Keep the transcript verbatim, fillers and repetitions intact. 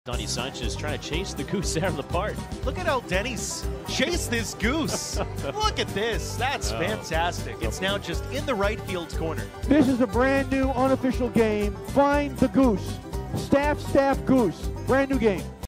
Donnie Sanchez trying to chase the goose out of the park. Look at how Denny's chased this goose. Look at this. That's oh. fantastic. It's now just in the right field corner. This is a brand new unofficial game. Find the goose. Staff, staff, goose. Brand new game.